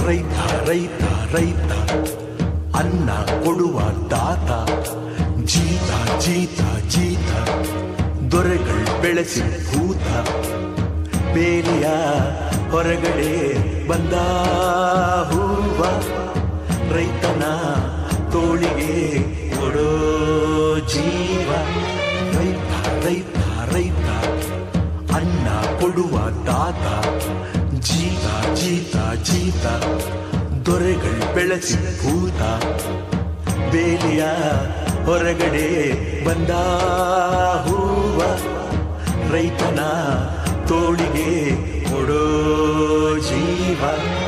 ರೈತ ರೈತ ರೈತ ಅನ್ನ ಕೊಡುವ ದಾತ ಜೀತ ಜೀತ ಜೀತ ದೊರೆಗಳು ಬೆಳೆಸಿ ಭೂತ ಬೇಲಿಯ ಹೊರಗಡೆ ಬಂದ ಹೂವ ರೈತನ ತೋಳಿಗೆ ಕೊಡೋ ಜೀವ ರೈತ ರೈತ ರೈತ ಅನ್ನ ಕೊಡುವ ದಾತ ಜೀತ ಜೀತ ಜೀತ ದೊರೆಗಳು ಬೆಳೆಸಿ ಭೂತ ಬೇಲಿಯ ಹೊರಗಡೆ ಬಂದ ಹೂವ ರೈತನ ತೋಳಿಗೆ ಕೊಡೋ ಜೀವ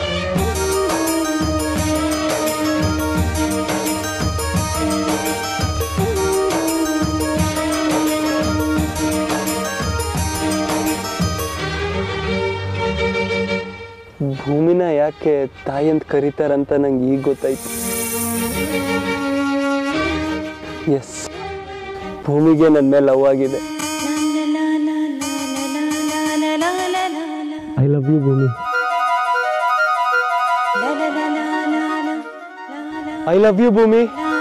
ಭೂಮಿನ ಯಾಕೆ ತಾಯಿ ಅಂತ ಕರೀತಾರಂತ ನಂಗೆ ಈಗ ಗೊತ್ತಾಯ್ತು. ಎಸ್, ಭೂಮಿಗೆ ನನ್ನ ಮೇಲೆ ಲವ್ ಆಗಿದೆ. I love you Bhumi. I love you Bhumi.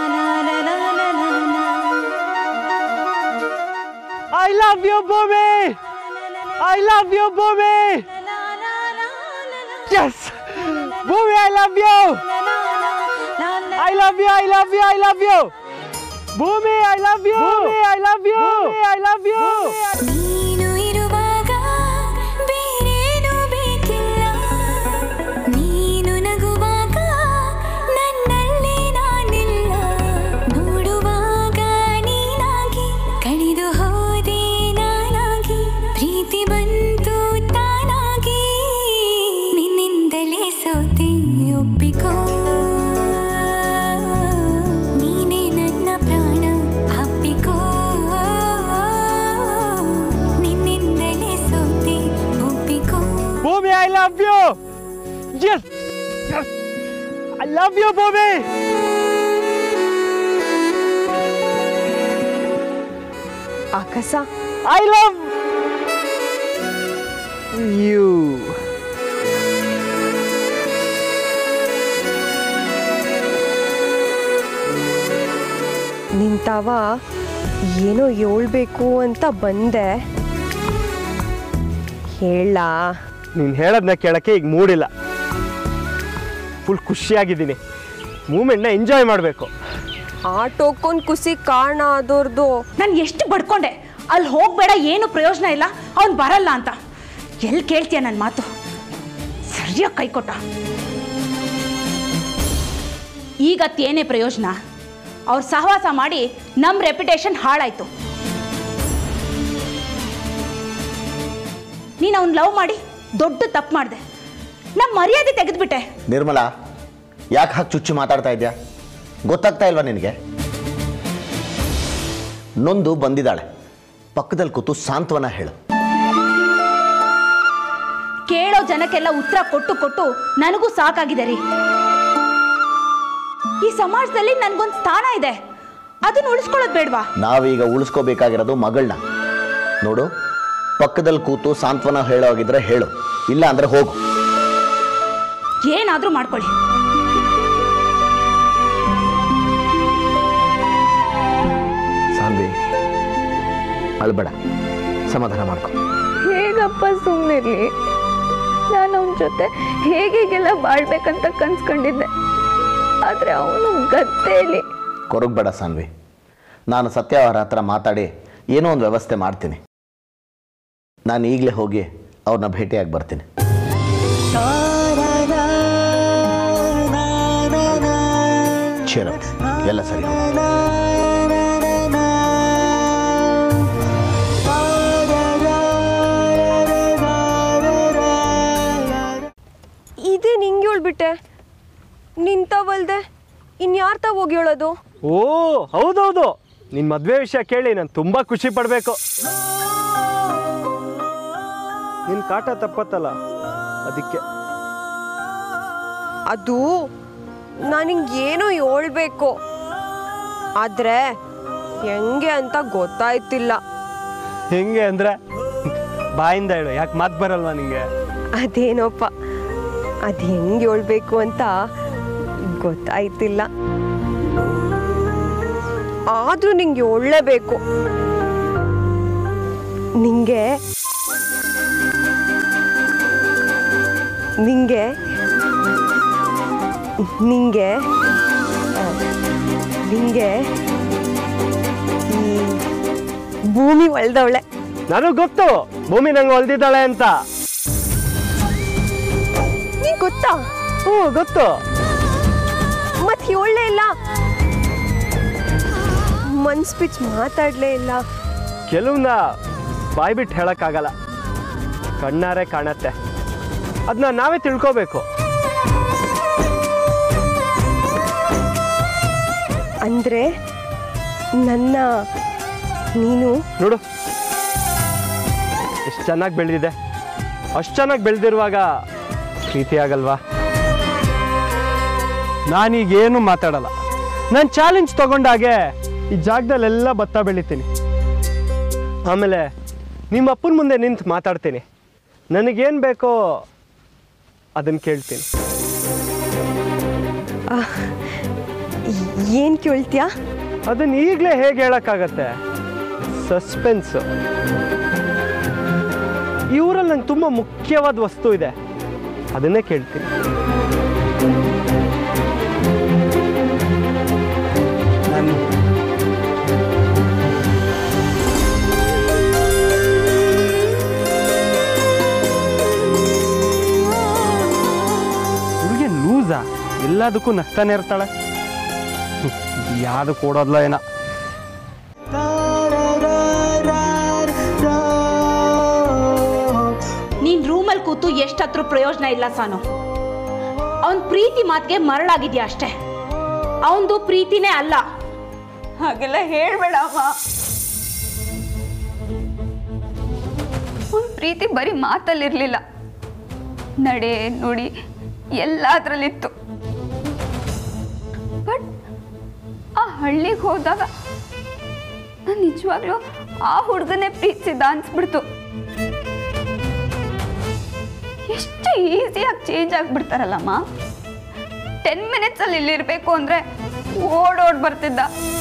I love you Bhumi. I love you Bhumi. Yes, Bhumi, I love you. I love you. I love you. I love you. Bhumi, I love you. Bhumi, I love you. Bhumi, I love you. ನೀನು ಇರುವಾಗ ಬೇರೇನು ಬೇಕಿಲ್ಲ, ನೀನು ನಗುವಾಗ ನನ್ನಲ್ಲಿ ನಾನಿಲ್ಲ, ನೋಡುವಾಗ ನೀನಾಗಿ ಕಳೆದು ಹೋದೆ ನಾನಾಗಿ, ಪ್ರೀತಿ ಬಂತು ತಾನಾಗಿ, ನಿನ್ನಿಂದಲೇ ಸೋತೆ ಒಪ್ಪಿಕೋ, ನೀನೇ ನನ್ನ ಪ್ರಾಣ ಅಪ್ಪಿಕೋ, ನಿನ್ನಿಂದಲೇ ಸೋತೆ ಒಪ್ಪಿಕೋ. Bhumi, I love you. Yes, yes, I love you, Bhumi. Akash, I love you. ನಿಂತಾವ ಏನೋ ಹೇಳ್ಬೇಕು ಅಂತ ಬಂದೆ, ಹೇಳ. ನೀನು ಹೇಳೋದನ್ನ ಕೇಳಕ್ಕೆ ಈಗ ಮೂಡಿಲ್ಲ. ಫುಲ್ ಖುಷಿಯಾಗಿದ್ದೀನಿ. ಮೂಮೆಂಟ್ನ ಎಂಜಾಯ್ ಮಾಡಬೇಕು. ಆಟೋಕ್ಕೊಂದು ಖುಷಿ ಕಾರಣ ಆದೋರ್ದು. ನಾನು ಎಷ್ಟು ಬಡ್ಕೊಂಡೆ, ಅಲ್ಲಿ ಹೋಗಬೇಡ, ಏನು ಪ್ರಯೋಜನ ಇಲ್ಲ, ಅವ್ನು ಬರಲ್ಲ ಅಂತ. ಎಲ್ಲಿ ಕೇಳ್ತೀಯ ನನ್ನ ಮಾತು? ಸರಿಯಾಗಿ ಕೈ ಕೊಟ್ಟ. ಈಗತ್ತೇನೇ ಪ್ರಯೋಜನ? ಅವ್ರು ಸಹವಾಸ ಮಾಡಿ ನಮ್ಮ ರೆಪ್ಯುಟೇಷನ್ ಹಾಳಾಯ್ತು. ನೀನು ಅವ್ನು ಲವ್ ಮಾಡಿ ದೊಡ್ಡ ತಪ್ಪು ಮಾಡಿದೆ, ನಮ್ಮ ಮರ್ಯಾದೆ ತೆಗೆದುಬಿಟ್ಟೆ. ನಿರ್ಮಲಾ, ಯಾಕೆ ಹಾಕಿ ಚುಚ್ಚಿ ಮಾತಾಡ್ತಾ ಇದ್ಯಾ? ಗೊತ್ತಾಗ್ತಾ ಇಲ್ವಾ ನಿನಗೆ? ನೊಂದು ಬಂದಿದ್ದಾಳೆ, ಪಕ್ಕದಲ್ಲಿ ಕೂತು ಸಾಂತ್ವನ ಹೇಳು. ಕೇಳೋ ಜನಕ್ಕೆಲ್ಲ ಉತ್ತರ ಕೊಟ್ಟು ಕೊಟ್ಟು ನನಗೂ ಸಾಕಾಗಿದೆ ರೀ. ಈ ಸಮಾಜದಲ್ಲಿ ನನ್ಗೊಂದು ಸ್ಥಾನ ಇದೆ, ಅದನ್ನ ಉಳಿಸ್ಕೊಳ್ಳೋದು ಬೇಡವಾ? ನಾವೀಗ ಉಳಿಸ್ಕೋಬೇಕಾಗಿರೋದು ಮಗಳನ್ನ. ನೋಡು, ಪಕ್ಕದಲ್ಲಿ ಕೂತು ಸಾಂತ್ವನ ಹೇಳೋಗಿದ್ರೆ ಹೇಳು, ಇಲ್ಲ ಅಂದ್ರೆ ಹೋಗು. ಏನಾದ್ರೂ ಮಾಡ್ಕೊಳ್ಳಿ. ಸಾನ್ವಿ, ಅಳ್ಬೇಡ, ಸಮಾಧಾನ ಮಾಡ್ಕೊ. ಹೇಗಪ್ಪ ಸುಮ್ಮನಿರ್ಲಿ? ನಾನು ಅವನ ಜೊತೆ ಹೇಗೆಲ್ಲ ಬಾಳ್ಬೇಕಂತ ಕನ್ಸ್ಕೊಂಡಿದ್ದೆ, ಆದ್ರೆ ಅವನು ಗದ್ದೆಯಲ್ಲಿ. ಕೊರಗಬೇಡ ಸಾನ್ವಿ, ನಾನು ಸತ್ಯ ಅವರ ಹತ್ರ ಮಾತಾಡಿ ಏನೋ ಒಂದು ವ್ಯವಸ್ಥೆ ಮಾಡ್ತೀನಿ. ನಾನು ಈಗಲೇ ಹೋಗಿ ಅವ್ರನ್ನ ಭೇಟಿಯಾಗಿ ಬರ್ತೀನಿ. ಎಲ್ಲ ಸರಿ. ಇದೇ ನಿಂಗೆ ಹೇಳ್ಬಿಟ್ಟೆ, ನಿಂತವಲ್ದೆ ಇನ್ಯಾರ ತಾವ ಹೋಗಿ ಹೇಳೋದು? ಓ ಹೌದೌದು, ನಿನ್ನ ಮದುವೆ ವಿಷಯ ಕೇಳಿ ನಾನು ತುಂಬ ಖುಷಿ ಪಡಬೇಕು. ನಿನ್ನ ಕಾಟ ತಪ್ಪತ್ತಲ್ಲ, ಅದಕ್ಕೆ. ಅದು ನನಗೇನೋ ಹೇಳ್ಬೇಕು, ಆದ್ರೆ ಹೆಂಗೆ ಅಂತ ಗೊತ್ತಾಯ್ತಿಲ್ಲ. ಹೆಂಗೆ ಅಂದ್ರೆ ಬಾಯಿಂದ ಹೇಳು, ಯಾಕೆ ಮಾತು ಬರಲ್ವಾ ನಿಂಗೆ? ಅದೇನೋಪ್ಪ, ಅದು ಹೆಂಗೆ ಹೇಳ್ಬೇಕು ಅಂತ ಗೊತ್ತಾಯ್ತಿಲ್ಲ. ಆದ್ರೂ ನಿಂಗೆ ಒಳ್ಳೇಬೇಕು. ನಿಂಗೆ ನಿಂಗೆ ನಿಂಗೆ ನಿಂಗೆ ಈ ಭೂಮಿ ಒಳ್ದವಳೆ. ನನಗೆ ಗೊತ್ತು ಭೂಮಿ ನಂಗೆ ಹೊಲ್ದಿದ್ದಾಳೆ ಅಂತ. ನೀನ್ ಗೊತ್ತಾ? ಹ್ಞೂ ಗೊತ್ತು. ಮತ್ ಹೇಳಲೇ ಇಲ್ಲ, ಮನ್ಸ್ ಬಿಚ್ಚ ಮಾತಾಡ್ಲೇ ಇಲ್ಲ. ಕೆಲವನ್ನ ಬಾಯ್ ಬಿಟ್ಟು ಹೇಳಕ್ಕಾಗಲ್ಲ, ಕಣ್ಣಾರೆ ಕಾಣತ್ತೆ. ಅದನ್ನ ನಾವೇ ತಿಳ್ಕೋಬೇಕು. ಅಂದ್ರೆ ನನ್ನ ನೀನು ನೋಡು ಎಷ್ಟು ಚೆನ್ನಾಗಿ ಬೆಳೆದಿದೆ. ಅಷ್ಟು ಚೆನ್ನಾಗಿ ಬೆಳೆದಿರುವಾಗ ಪ್ರೀತಿ ಆಗಲ್ವಾ? ನಾನೀಗೇನು ಮಾತಾಡಲ್ಲ. ನಾನು ಚಾಲೆಂಜ್ ತಗೊಂಡಾಗೆ ಈ ಜಾಗದಲ್ಲೆಲ್ಲ ಭತ್ತ ಬೆಳಿತೀನಿ. ಆಮೇಲೆ ನಿಮ್ಮ ಅಪ್ಪನ ಮುಂದೆ ನಿಂತು ಮಾತಾಡ್ತೀನಿ. ನನಗೇನು ಬೇಕೋ ಅದನ್ನು ಕೇಳ್ತೀನಿ. ಏನು ಕೇಳ್ತೀಯಾ? ಅದನ್ನು ಈಗಲೇ ಹೇಗೆ ಹೇಳೋಕ್ಕಾಗತ್ತೆ? ಸಸ್ಪೆನ್ಸು. ಈ ಊರಲ್ಲಿ ನಂಗೆ ತುಂಬ ಮುಖ್ಯವಾದ ವಸ್ತು ಇದೆ, ಅದನ್ನೇ ಕೇಳ್ತೀನಿ. ಹುಡುಗಿ ಲೂಸಾ, ಎಲ್ಲದಕ್ಕೂ ನಗ್ತಾನೆ ಇರ್ತಾಳೆ. ಯಾವುದು ಕೊಡೋದ್ಲ ಏನ. ನೀನ್ ರೂಮಲ್ಲಿ ಕೂತು ಎಷ್ಟತ್ರ ಪ್ರಯೋಜನ ಇಲ್ಲ ಸಾನು. ಅವನ್ ಪ್ರೀತಿ ಮಾತಿಗೆ ಮರಳಾಗಿದ್ಯಾ ಅಷ್ಟೇ, ಅವಂದು ಪ್ರೀತಿನೇ ಅಲ್ಲ. ಹಾಗೆಲ್ಲ ಹೇಳ್ಬೇಡ ಅಮ್ಮ. ಅವ್ನ ಪ್ರೀತಿ ಬರೀ ಮಾತಲ್ಲಿರ್ಲಿಲ್ಲ, ನಡೆ ನುಡಿ ಎಲ್ಲದರಲ್ಲಿತ್ತು. ಬಟ್ ಆ ಹಳ್ಳಿಗೆ ಹೋದಾಗ ನಾನು ನಿಜವಾಗ್ಲೂ ಆ ಹುಡುಗನೇ ಪ್ರೀತಿಸಿದ್ದ ಅನ್ಸ್ಬಿಡ್ತು. ಎಷ್ಟು ಈಸಿಯಾಗಿ ಚೇಂಜ್ ಆಗಿಬಿಡ್ತಾರಲ್ಲಮ್ಮ. 10 ಮಿನಿಟ್ಸಲ್ಲಿ ಇಲ್ಲಿರ್ಬೇಕು ಅಂದರೆ ಓಡೋಡ್ ಬರ್ತಿದ್ದ.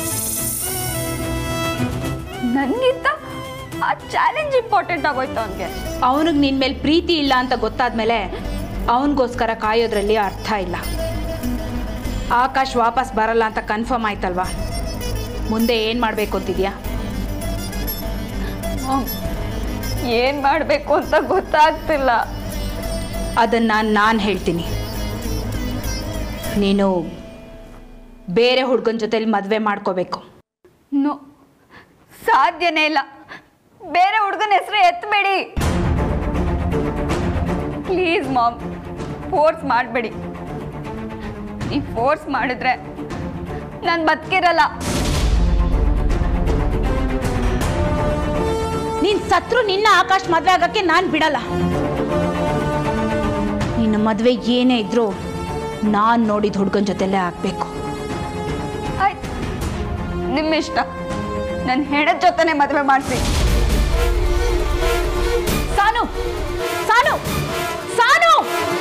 ನನಗಿಂತ ಆ ಚಾಲೆಂಜ್ ಇಂಪಾರ್ಟೆಂಟ್ ಆಗೋಯ್ತು ಅವನಿಗೆ. ಅವನಿಗೆ ನಿನ್ನ ಮೇಲೆ ಪ್ರೀತಿ ಇಲ್ಲ ಅಂತ ಗೊತ್ತಾದ್ಮೇಲೆ ಅವನಿಗೋಸ್ಕರ ಕಾಯೋದ್ರಲ್ಲಿ ಅರ್ಥ ಇಲ್ಲ. ಆಕಾಶ್ ವಾಪಸ್ ಬರಲ್ಲ ಅಂತ ಕನ್ಫರ್ಮ್ ಆಯ್ತಲ್ವಾ? ಮುಂದೆ ಏನು ಮಾಡಬೇಕು ಅಂತಿದ್ಯಾ? ಏನು ಮಾಡಬೇಕು ಅಂತ ಗೊತ್ತಾಗ್ತಿಲ್ಲ. ಅದನ್ನು ನಾನು ಹೇಳ್ತೀನಿ. ನೀನು ಬೇರೆ ಹುಡುಗನ ಜೊತೆಲಿ ಮದುವೆ ಮಾಡ್ಕೋಬೇಕು. ನೋ, ಸಾಧ್ಯನೇ ಇಲ್ಲ. ಬೇರೆ ಹುಡುಗನ ಹೆಸರು ಎತ್ತಬೇಡಿ ಪ್ಲೀಸ್ ಮಾಮ್. ಫೋರ್ಸ್ ಮಾಡಬೇಡಿ. ನೀವು ಫೋರ್ಸ್ ಮಾಡಿದ್ರೆ ನಾನು ಬದುಕಿರಲ್ಲ. ನೀನು ಸತ್ರು ನಿನ್ನ ಆಕಾಶ್ ಮದುವೆ ಆಗಕ್ಕೆ ನಾನು ಬಿಡಲ್ಲ. ನಿನ್ನ ಮದುವೆ ಏನೇ ಇದ್ರೂ ನಾನು ನೋಡಿದ ಹುಡುಗನ ಜೊತೆಲೇ ಆಗಬೇಕು. ಆಯ್ತು, ನಿಮ್ಮ ಇಷ್ಟ. ನನ್ನ ಹೆಣದ ಜೊತೆನೆ ಮದುವೆ ಮಾಡಿಸಿ. ಸಾನು, ಸಾನು, ಸಾನು!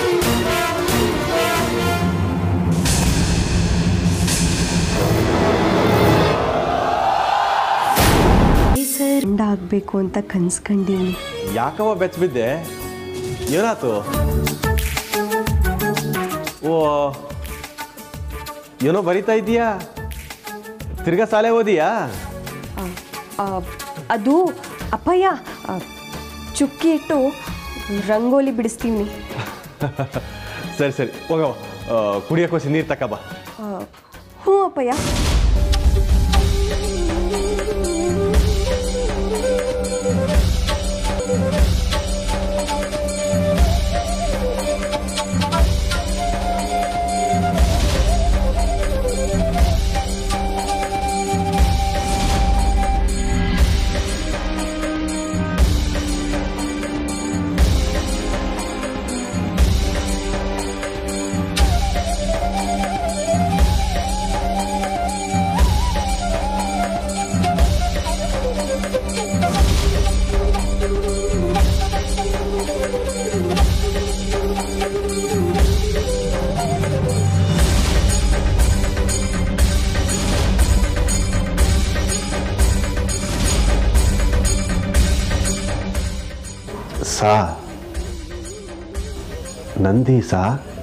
ಆಗಬೇಕು ಅಂತ ಕನ್ಸ್ಕೊಂಡಿನಿ. ಯಾಕವ ಬೆಚ್ಚಬಿದ್ದೆ? ಏನಾಯ್ತು? ಓ, ಏನೋ ಬರಿತಾ ಇದೀಯಾ? ತಿರ್ಗಾ ಶಾಲೆ ಓದಿಯಾ? ಅದು ಅಪ್ಪಯ್ಯ, ಚುಕ್ಕಿ ಇಟ್ಟು ರಂಗೋಲಿ ಬಿಡಿಸ್ತೀನಿ. ಸರಿ ಸರಿ, ಹೋಗವ. ಕುಡಿಯೋಕೋಸಿ ನೀರು ತಕ ಬಾ. ಹ್ಞೂ ಅಪ್ಪಯ್ಯ. ಸಾ ನಂದೀಸ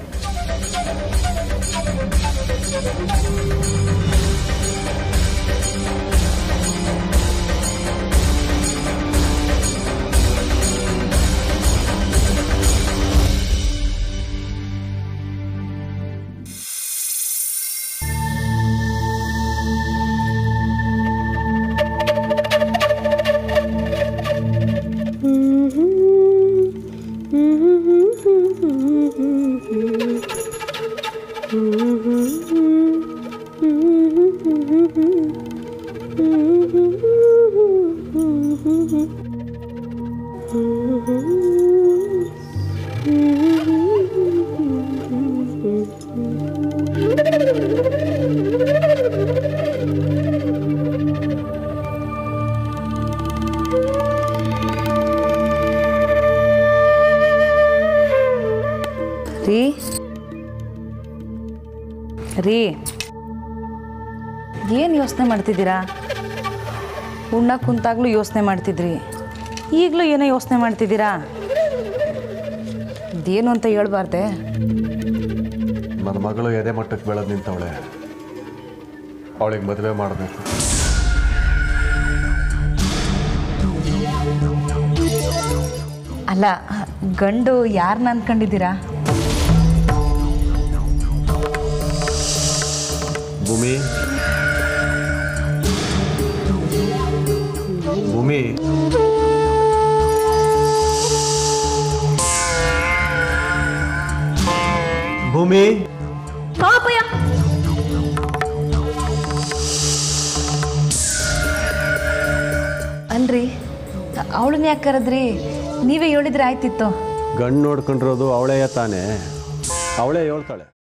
ರೀ ಏನು ಯೋಚನೆ ಮಾಡ್ತಿದ್ದೀರಾ? ಉಣ್ಣ ಕುಂತಾಗ್ಲೂ ಯೋಚನೆ ಮಾಡ್ತಿದ್ರಿ, ಈಗಲೂ ಏನೋ ಯೋಚನೆ ಮಾಡ್ತಿದ್ದೀರಾ? ಇದೇನು ಅಂತ ಹೇಳ್ಬಾರ್ದೆ? ನನ್ನ ಮಗಳು ಎದೆ ಮಟ್ಟಕ್ಕೆ ಬೆಳೆದು ನಿಂತವಳೆ, ಅವಳಿಗೆ ಮದುವೆ ಮಾಡಬೇಕು. ಅಲ್ಲ, ಗಂಡು ಯಾರನ್ನ ಅಂದ್ಕೊಂಡಿದ್ದೀರಾ? ಭೂಮಿ ಭೂಮಿ ಭೂಮಿ ಅಲ್ರಿ, ಅವಳನ್ನ ಯಾಕೆ ಕರೆದ್ರಿ? ನೀವೇ ಹೇಳಿದ್ರೆ ಆಯ್ತಿತ್ತು. ಗಂಡು ನೋಡ್ಕೊಂಡಿರೋದು ಅವಳೇ ತಾನೇ, ಅವಳೇ ಹೇಳ್ತಾಳೆ.